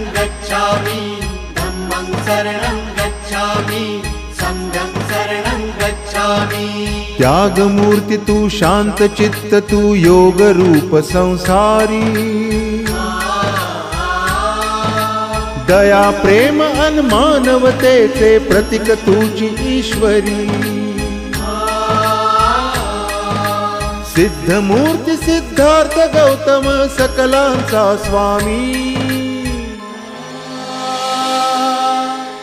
गच्छामि धम्मं शरणं गच्छामि संघं शरणं गच्छामि। त्यागमूर्ति तू शांत चित्त तू योग रूप संसारी दया प्रेम अन मानवतेचे प्रतीक तुझी ईश्वरी। सिद्धमूर्ती सिद्धार्थ गौतम सकलांचा स्वामी